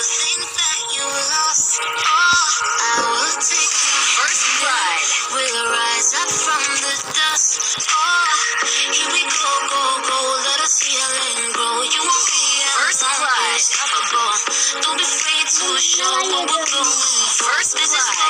think that you lost. Oh, I will take first blood. We'll rise up from the dust. Oh, here we go, go, go. Let us heal and grow. You won't be first blood. Unstoppable. Don't be afraid to show what we're doing. First, this is